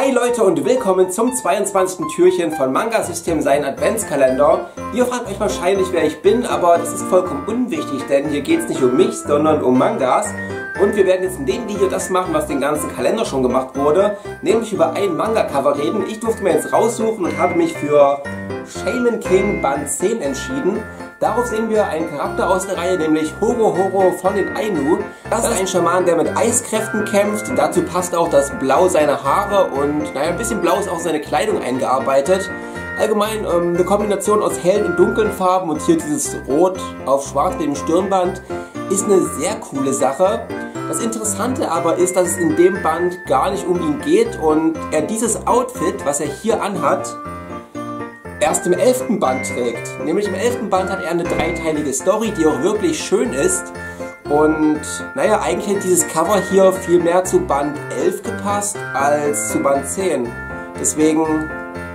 Hi Leute und willkommen zum 22. Türchen von Manga System sein Adventskalender. Ihr fragt euch wahrscheinlich, wer ich bin, aber das ist vollkommen unwichtig, denn hier geht es nicht um mich, sondern um Mangas. Und wir werden jetzt in dem Video das machen, was den ganzen Kalender schon gemacht wurde, nämlich über ein Manga-Cover reden. Ich durfte mir jetzt raussuchen und habe mich für Shaman King Band 10 entschieden. Darauf sehen wir einen Charakter aus der Reihe, nämlich Horo von den Ainu. Das ist ein Schaman, der mit Eiskräften kämpft. Dazu passt auch das Blau seiner Haare und naja, ein bisschen Blau ist auch seine Kleidung eingearbeitet. Allgemein eine Kombination aus hellen und dunklen Farben und hier dieses Rot auf Schwarz mit dem Stirnband ist eine sehr coole Sache. Das Interessante aber ist, dass es in dem Band gar nicht um ihn geht und er dieses Outfit, was er hier anhat, erst im 11. Band trägt. Nämlich im 11. Band hat er eine dreiteilige Story, die auch wirklich schön ist. Und naja, eigentlich hätte dieses Cover hier viel mehr zu Band 11 gepasst als zu Band 10. Deswegen,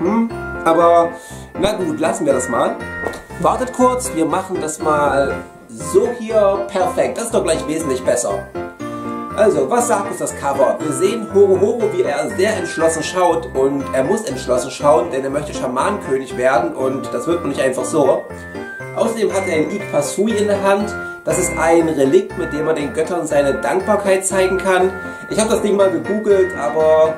aber na gut, lassen wir das mal. Wartet kurz, wir machen das mal so hier. Perfekt, das ist doch gleich wesentlich besser. Also, was sagt uns das Cover? Wir sehen Horo, wie er sehr entschlossen schaut und er muss entschlossen schauen, denn er möchte Schamanenkönig werden und das wird man nicht einfach so. Außerdem hat er einen Ikpasui in der Hand. Das ist ein Relikt, mit dem er den Göttern seine Dankbarkeit zeigen kann. Ich habe das Ding mal gegoogelt, aber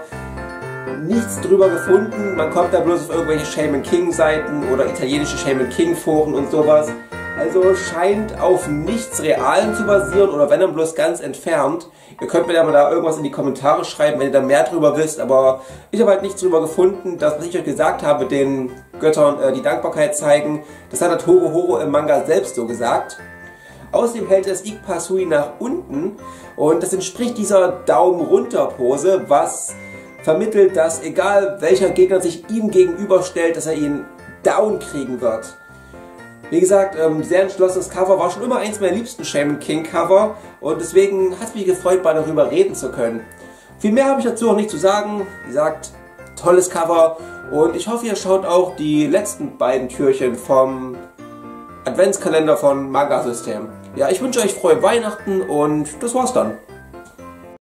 nichts drüber gefunden. Man kommt da bloß auf irgendwelche Shaman King Seiten oder italienische Shaman King Foren und sowas. Also scheint auf nichts Realem zu basieren oder wenn dann bloß ganz entfernt. Ihr könnt mir aber da irgendwas in die Kommentare schreiben, wenn ihr da mehr drüber wisst, aber ich habe halt nichts drüber gefunden. Das, was ich euch gesagt habe, den Göttern die Dankbarkeit zeigen, das hat Horo im Manga selbst so gesagt. Außerdem hält das Ikpasui nach unten und das entspricht dieser Daumen-runter-Pose, was vermittelt, dass egal welcher Gegner sich ihm gegenüberstellt, dass er ihn down kriegen wird. Wie gesagt, sehr entschlossenes Cover, war schon immer eins meiner liebsten Shaman King Cover und deswegen hat es mich gefreut, mal darüber reden zu können. Viel mehr habe ich dazu noch nicht zu sagen. Wie gesagt, tolles Cover und ich hoffe, ihr schaut auch die letzten beiden Türchen vom Adventskalender von Manga System. Ja, ich wünsche euch frohe Weihnachten und das war's dann.